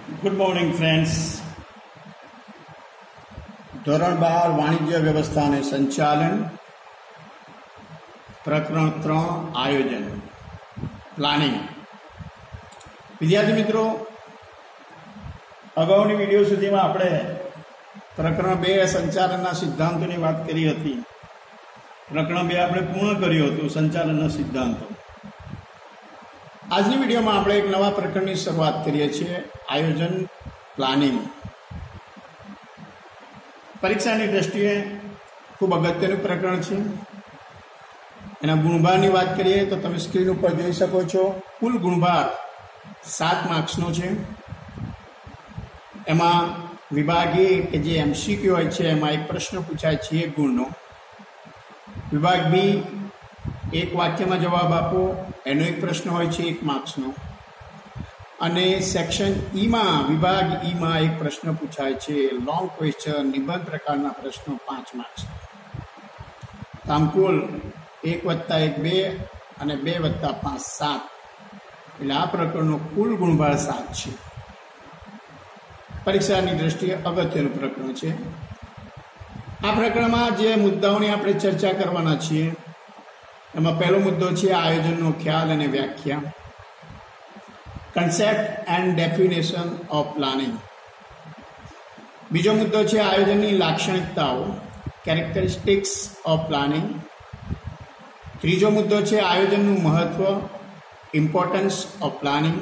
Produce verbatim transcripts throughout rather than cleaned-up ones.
Good morning friends. ધોરણ બાર વાણિજ્ય વ્યવસ્થા અને સંચાલન, પ્રકરણ ત્રણ આયોજન પ્લાનિંગ. વિદ્યાર્થી મિત્રો, અગાઉની વિડીયો સુધીમાં આપણે પ્રકરણ બે સંચાલનના સિદ્ધાંતોની વાત કરી હતી. પ્રકરણ બે આપણે પૂર્ણ કર્યું હતું, સંચાલનના સિદ્ધાંતો. આજની વિડીયોમાં આપણે એક નવા પ્રકરણની શરૂઆત કરીએ છીએ, આયોજન પ્લાનિંગ. પરીક્ષાની દ્રષ્ટિએ ખૂબ અગત્યનું પ્રકરણ છે. એના ગુણભારની વાત કરીએ તો તમે સ્ક્રીન ઉપર જોઈ શકો છો. કુલ ગુણભાર સાત માર્ક્સનો છે. એમાં વિભાગ એ કે જે એમસીક્યુ હોય છે એમાં એક પ્રશ્ન પૂછાય છે એક ગુણનો. વિભાગ બી એક વાક્યમાં જવાબ આપો એનો એક પ્રશ્ન હોય છે એક માર્ક્સનો. અને સેક્શન ઈમાં વિભાગ ઈમાં એક પ્રશ્ન પૂછાય છે લોંગ ક્વેશ્ચન, નિબંધ પ્રકારના પ્રશ્નો, પાંચ માર્ક્સ. આમ કુલ એક વત્તા એક બે અને બે વત્તા પાંચ સાત, એટલે આ પ્રકરણનો કુલ ગુણભાર સાત છે. પરીક્ષાની દ્રષ્ટિએ અગત્યનું પ્રકરણ છે. આ પ્રકરણમાં જે મુદ્દાઓની આપણે ચર્ચા કરવાના છીએ એમાં પહેલો મુદ્દો છે આયોજનનો ખ્યાલ અને વ્યાખ્યા, concept and definition of planning. બીજો મુદ્દો છે આયોજનની લાક્ષણિકતાઓ, કેરેક્ટરિસ્ટિક્સ ઓફ પ્લાનિંગ. ત્રીજો મુદ્દો છે આયોજનનું મહત્વ, ઇમ્પોર્ટન્સ ઓફ પ્લાનિંગ.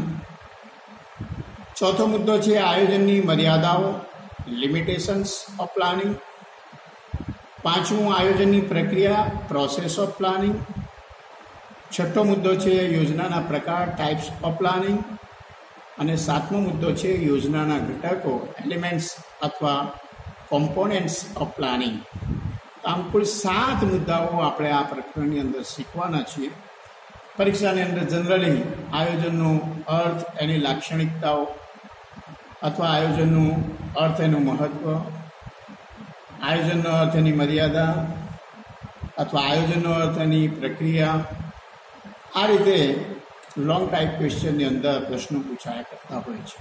ચોથો મુદ્દો છે આયોજનની મર્યાદાઓ, લિમિટેશન્સ ઓફ પ્લાનિંગ. પાંચમું આયોજનની પ્રક્રિયા, પ્રોસેસ ઓફ પ્લાનિંગ. છઠ્ઠો મુદ્દો છે યોજનાના પ્રકાર, ટાઈપ્સ ઓફ પ્લાનિંગ. અને સાતમો મુદ્દો છે યોજનાના ઘટકો, એલિમેન્ટ્સ અથવા કોમ્પોનેન્ટ્સ ઓફ પ્લાનિંગ. આમ કુલ સાત મુદ્દાઓ આપણે આ પ્રકરણની અંદર શીખવાના છીએ. પરીક્ષાની અંદર જનરલી આયોજનનો અર્થ, એની લાક્ષણિકતાઓ અથવા આયોજનનું અર્થ, એનું મહત્વ, આયોજનનો અર્થ એની મર્યાદા અથવા આયોજનનો અર્થ એની પ્રક્રિયા, આ રીતે લોંગ ટાઈપ ક્વેશ્ચનની અંદર પ્રશ્નો પૂછાયા કરતા હોય છે.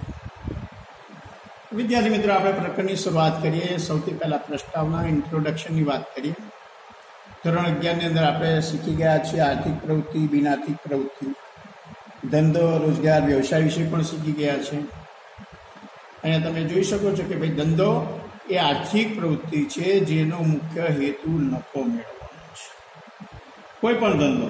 વિદ્યાર્થી મિત્રો, આપણે પ્રકરણની શરૂઆત કરીએ. સૌથી પહેલાં પ્રસ્તાવના, ઇન્ટ્રોડક્શનની વાત કરીએ. ધોરણ અગિયારની અંદર આપણે શીખી ગયા છીએ આર્થિક પ્રવૃત્તિ, બિનઆર્થિક પ્રવૃત્તિ, ધંધો, રોજગાર, વ્યવસાય વિશે પણ શીખી ગયા છે. અહીંયા તમે જોઈ શકો છો કે ભાઈ ધંધો એ આર્થિક પ્રવૃત્તિ છે જેનો મુખ્ય હેતુ નફો મેળવવાનો છે. કોઈ પણ ધંધો,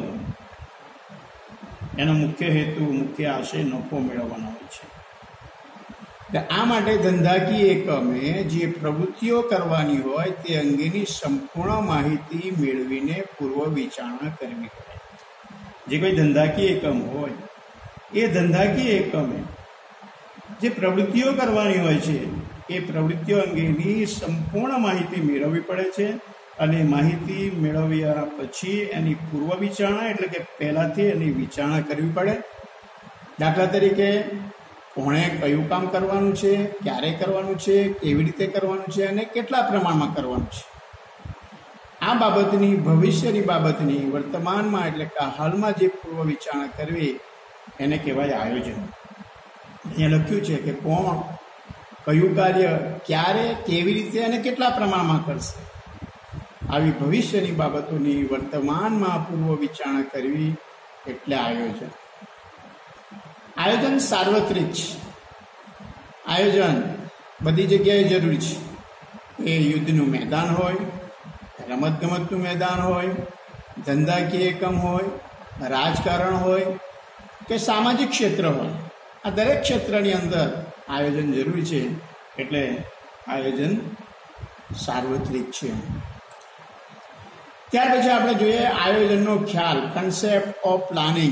એનો મુખ્ય હેતુ, મુખ્ય આશય નફો મેળવવાનો હોય છે. આ માટે ધંધાકીય એકમે જે પ્રવૃત્તિઓ કરવાની હોય તે અંગેની સંપૂર્ણ માહિતી મેળવીને પૂર્વ વિચારણા કરવી પડે. જે કોઈ ધંધાકીય એકમ હોય એ ધંધાકીય એકમે જે પ્રવૃત્તિઓ કરવાની હોય છે એ પ્રવૃત્તિઓ અંગેની સંપૂર્ણ માહિતી મેળવવી પડે છે. અને માહિતી મેળવ્યા પછી એની પૂર્વ વિચારણા, એટલે કે પહેલાંથી એની વિચારણા કરવી પડે. દાખલા તરીકે કોણે કયું કામ કરવાનું છે, ક્યારે કરવાનું છે, કેવી રીતે કરવાનું છે અને કેટલા પ્રમાણમાં કરવાનું છે. આ બાબતની, ભવિષ્યની બાબતની વર્તમાનમાં એટલે કે હાલમાં જે પૂર્વ વિચારણા કરવી એને કહેવાય આયોજન. અહીંયા લખ્યું છે કે કોણ કયું કાર્ય ક્યારે, કેવી રીતે અને કેટલા પ્રમાણમાં કરશે. આવી ભવિષ્યની બાબતોની વર્તમાનમાં પૂર્વ વિચારણા કરવી એટલે આયોજન. આયોજન સાર્વત્રિક છે. આયોજન બધી જગ્યાએ જરૂરી છે. એ યુદ્ધનું મેદાન હોય, રમતગમતનું મેદાન હોય, ધંધાકીય એકમ હોય, રાજકારણ હોય કે સામાજિક ક્ષેત્ર હોય, આ દરેક ક્ષેત્રની અંદર આયોજન જરૂરી છે. એટલે આયોજન સાર્વત્રિક છે. ત્યાર પછી આપણે જોઈએ આયોજનનો ખ્યાલ, કન્સેપ્ટ ઓફ પ્લાનિંગ.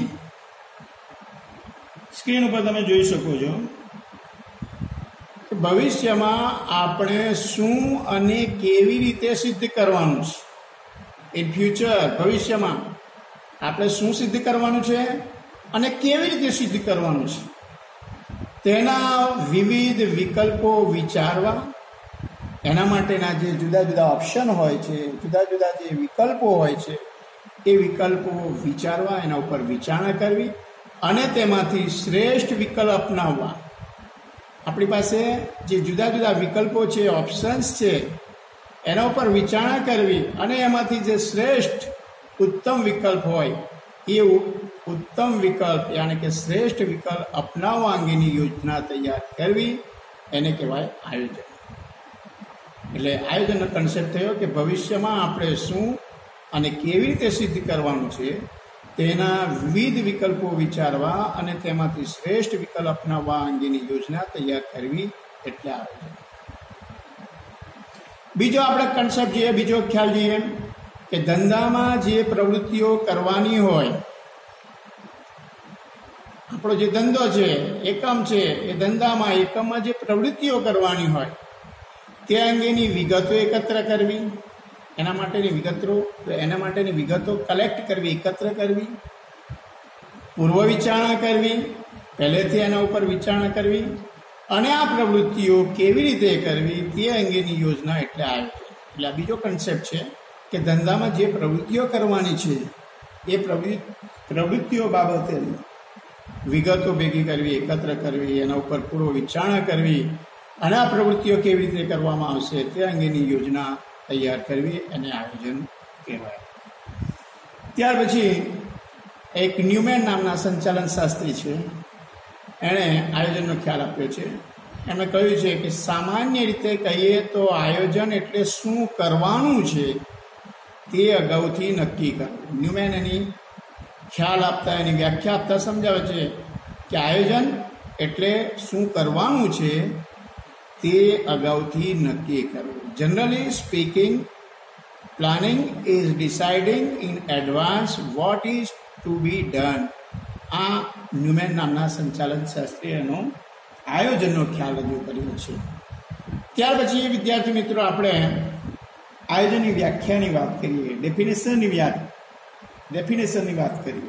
સ્ક્રીન ઉપર તમે જોઈ શકો છો કે ભવિષ્યમાં આપણે શું અને કેવી રીતે સિદ્ધ કરવાનું છે. ઇન ફ્યુચર, ભવિષ્યમાં આપણે શું સિદ્ધ કરવાનું છે અને કેવી રીતે સિદ્ધ કરવાનું છે તેના વિવિધ વિકલ્પો વિચારવા. એના માટેના જે જુદા જુદા ઓપ્શન હોય છે, જુદા જુદા જે વિકલ્પો હોય છે એ વિકલ્પો વિચારવા, એના ઉપર વિચારણા કરવી અને તેમાંથી શ્રેષ્ઠ વિકલ્પ અપનાવવા. આપણી પાસે જે જુદા જુદા વિકલ્પો છે, ઓપ્શન્સ છે, એના ઉપર વિચારણા કરવી અને એમાંથી જે શ્રેષ્ઠ ઉત્તમ વિકલ્પ હોય એ ઉત્તમ વિકલ્પ યાની કે શ્રેષ્ઠ વિકલ્પ અપનાવવા અંગેની યોજના તૈયાર કરવી, એને કહેવાય આયોજન. એટલે આયોજનનો કન્સેપ્ટ થયો કે ભવિષ્યમાં આપણે શું અને કેવી રીતે સિદ્ધ કરવાનું છે તેના વિવિધ વિકલ્પો વિચારવા અને તેમાંથી શ્રેષ્ઠ વિકલ્પ અપનાવવા અંગેની યોજના તૈયાર કરવી એટલે આયોજન. બીજો આપણે કન્સેપ્ટ જોઈએ, બીજો ખ્યાલ જોઈએ કે ધંધામાં જે પ્રવૃત્તિઓ કરવાની હોય, આપણો જે ધંધો છે, એકમ છે, એ ધંધામાં એકમમાં જે પ્રવૃત્તિઓ કરવાની હોય તે અંગેની વિગતો એકત્ર કરવી, એના માટેની વિગતો એના માટેની વિગતો કલેક્ટ કરવી, એકત્ર કરવી, પૂર્વ વિચારણા કરવી, પહેલેથી એના ઉપર વિચારણા કરવી અને આ પ્રવૃત્તિઓ કેવી રીતે કરવી તે અંગેની યોજના એટલે આયોજન. એટલે આ બીજો કન્સેપ્ટ છે કે ધંધામાં જે પ્રવૃત્તિઓ કરવાની છે એ પ્રવૃત્તિઓ બાબતે વિગતો ભેગી કરવી, એકત્ર કરવી, એના ઉપર પૂર્વ વિચારણા કરવી અને આ પ્રવૃત્તિઓ કેવી રીતે કરવામાં આવશે તે અંગેની યોજના તૈયાર કરવી, એને આયોજન કહેવાય. ત્યાર પછી એક ન્યુમેન નામના સંચાલન શાસ્ત્રી છે, એણે આયોજનનો ખ્યાલ આપ્યો છે. એમણે કહ્યું છે કે સામાન્ય રીતે કહીએ તો આયોજન એટલે શું કરવાનું છે તે અગાઉથી નક્કી કરવું. ન્યુમેન એની ખ્યાલ આપતા, એની વ્યાખ્યા આપતા સમજાવે છે કે આયોજન એટલે શું કરવાનું છે તે અગાઉથી નક્કી કરવું. Generally speaking, planning is deciding in advance what is to be done. આ ન્યુમેન નામના સંચાલન શાસ્ત્રીયનો આયોજનનો ખ્યાલ રજૂ કર્યો છે. ત્યાર પછી વિદ્યાર્થી મિત્રો આપણે આયોજનની વ્યાખ્યાની વાત કરીએ, ડેફિનેશનની વ્યાખ ડેફિનેશનની વાત કરીએ.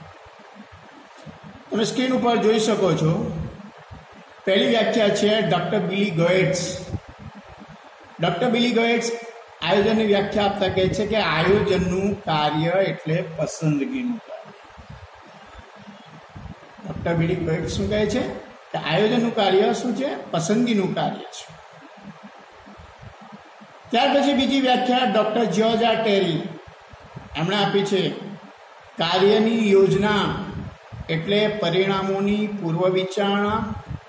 તમે સ્ક્રીન ઉપર જોઈ શકો છો. પહેલી વ્યાખ્યા છે ડૉક્ટર બિલી ગોએટ્સ. ડૉક્ટર બિલી ગોએટ્સ આયોજનની વ્યાખ્યા આપતા કહે છે કે આયોજનનું કાર્ય એટલે પસંદગીનું કાર્ય. ડૉક્ટર બિલી ગોએટ્સ શું કહે છે કે આયોજનનું કાર્ય શું છે? પસંદગીનું કાર્ય છે. ત્યાર પછી બીજી વ્યાખ્યા ડૉક્ટર જ્યોર્જ આર ટેરી એમણે આપી છે. કાર્યની યોજના એટલે પરિણામોની પૂર્વ વિચારણા,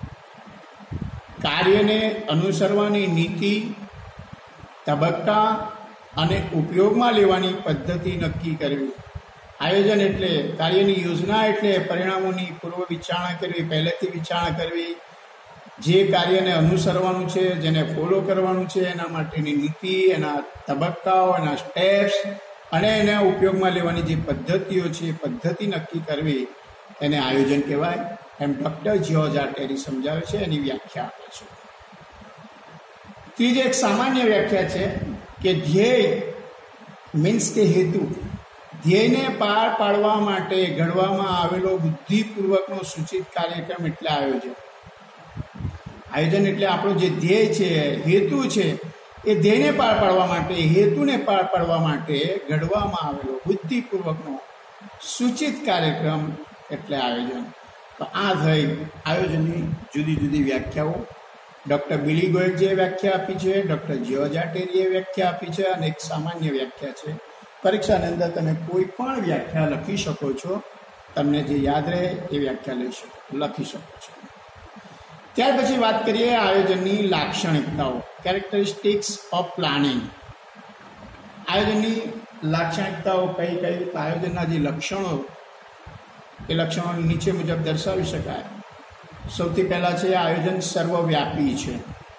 કાર્યને અનુસરવાની નીતિ, તબક્કા અને ઉપયોગમાં લેવાની પદ્ધતિ નક્કી કરવી. આયોજન એટલે કાર્યની યોજના એટલે પરિણામોની પૂર્વ વિચારણા કરવી, પહેલેથી વિચારણા કરવી, જે કાર્યને અનુસરવાનું છે, જેને ફોલો કરવાનું છે એના માટેની નીતિ, એના તબક્કાઓ, એના સ્ટેપ્સ અને એને ઉપયોગમાં લેવાની જે પદ્ધતિઓ છે એ પદ્ધતિ નક્કી કરવી, એને આયોજન કહેવાય. એમ ડૉક્ટર જ્યોર્જ આર ટેરી સમજાવે છે, એની વ્યાખ્યા આપે છે. ત્રીજી એક સામાન્ય વ્યાખ્યા છે કે ધ્યેય મીન્સ કે હેતુ. ધ્યેયને પાર પાડવા માટે ઘડવામાં આવેલો બુદ્ધિપૂર્વકનો સૂચિત કાર્યક્રમ એટલે આયોજન. આયોજન એટલે આપણો જે ધ્યેય છે, હેતુ છે, એ ધ્યેયને પાર પાડવા માટે, હેતુને પાર પાડવા માટે ઘડવામાં આવેલો બુદ્ધિપૂર્વકનો સૂચિત કાર્યક્રમ એટલે આયોજન. તો આ થઈ આયોજનની જુદી જુદી વ્યાખ્યાઓ. ડૉક્ટર બિલી ગોએટ્સ જે વ્યાખ્યા આપી છે, ડૉક્ટર જ્યોર્જ આર ટેરીએ વ્યાખ્યા આપી છે અને એક સામાન્ય વ્યાખ્યા છે. પરીક્ષાની અંદર તમે કોઈ પણ વ્યાખ્યા લખી શકો છો, તમને જે યાદ રહે એ વ્યાખ્યા લઈ શકો લખી શકો છો. ત્યાર પછી વાત કરીએ આયોજનની લાક્ષણિકતાઓ, કેરેક્ટરિસ્ટિક્સ ઓફ પ્લાનિંગ. આયોજનની લાક્ષણિકતાઓ કઈ કઈ? આયોજનના જે લક્ષણો, એ લક્ષણો નીચે મુજબ દર્શાવી શકાય. સૌથી પહેલા છે આયોજન સર્વવ્યાપી છે.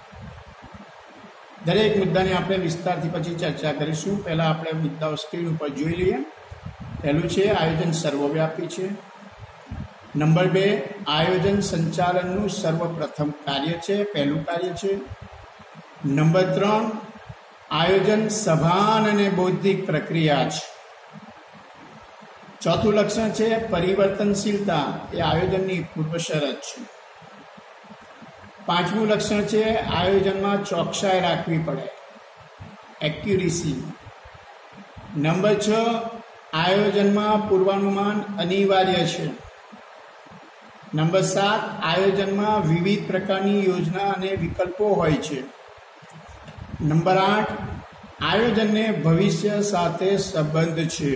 દરેક મુદ્દાની આપણે વિસ્તારથી પછી ચર્ચા કરીશું. પહેલાં આપણે મુદ્દાઓ સ્ક્રીન ઉપર જોઈ લઈએ. પહેલું છે આયોજન સર્વવ્યાપી છે. નંબર બે, આયોજન સંચાલનનું સર્વપ્રથમ કાર્ય છે, પહેલું કાર્ય છે. નંબર ત્રણ, આયોજન સભાન અને બૌદ્ધિક પ્રક્રિયા છે. ચોથું લક્ષણ છે પરિવર્તનશીલતા, એ આયોજનની પૂર્વ શરત છે. પાંચમું લક્ષણ છે આયોજનમાં ચોકસાઈ રાખવી પડે, એક્યુરેસી. નંબર છ, આયોજનમાં પૂર્વાનુમાન અનિવાર્ય છે. નંબર સાત, આયોજનમાં વિવિધ પ્રકારની યોજના અને વિકલ્પો હોય છે. નંબર આઠ, આયોજનને ભવિષ્ય સાથે સંબંધ છે.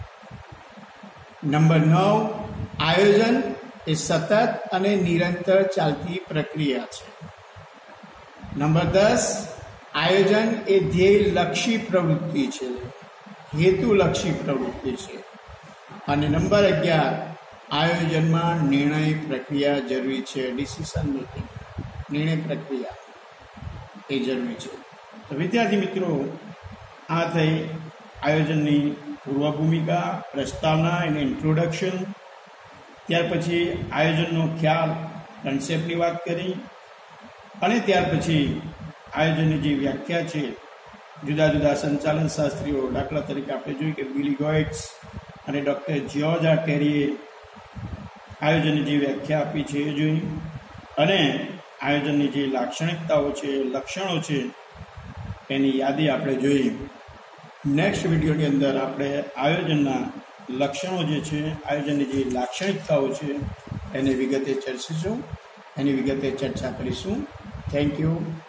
નંબર નવ, આયોજન એ સતત અને નિરંતર ચાલતી પ્રક્રિયા છે. નંબર દસ, આયોજન એ ધ્યેયલક્ષી પ્રવૃત્તિ છે, હેતુલક્ષી પ્રવૃત્તિ છે. અને નંબર અગિયાર, આયોજનમાં નિર્ણય પ્રક્રિયા જરૂરી છે. ડિસિઝન મેકિંગ, નિર્ણય પ્રક્રિયા એ જરૂરી છે. તો વિદ્યાર્થી મિત્રો, આ થઈ આયોજનની પૂર્વ ભૂમિકા, પ્રસ્તાવના અને ઇન્ટ્રોડક્શન. ત્યાર પછી આયોજનનો ખ્યાલ, કન્સેપ્ટની વાત કરી. અને ત્યાર પછી આયોજનની જે વ્યાખ્યા છે, જુદા જુદા સંચાલન શાસ્ત્રીઓ, દાખલા તરીકે આપણે જોઈએ કે બિલી ગોઇટ્સ અને ડૉક્ટર જ્યોર્જ આર ટેરીએ આયોજનની જે વ્યાખ્યા આપી છે એ જોઈ. અને આયોજનની જે લાક્ષણિકતાઓ છે, લક્ષણો છે, એની યાદી આપણે જોઈ. નેક્સ્ટ વિડીયોની અંદર આપણે આયોજનના લક્ષણો જે છે, આયોજનની જે લાક્ષણિકતાઓ છે, એને વિગતે ચર્ચીશું, એની વિગતે ચર્ચા કરીશું. Thank you.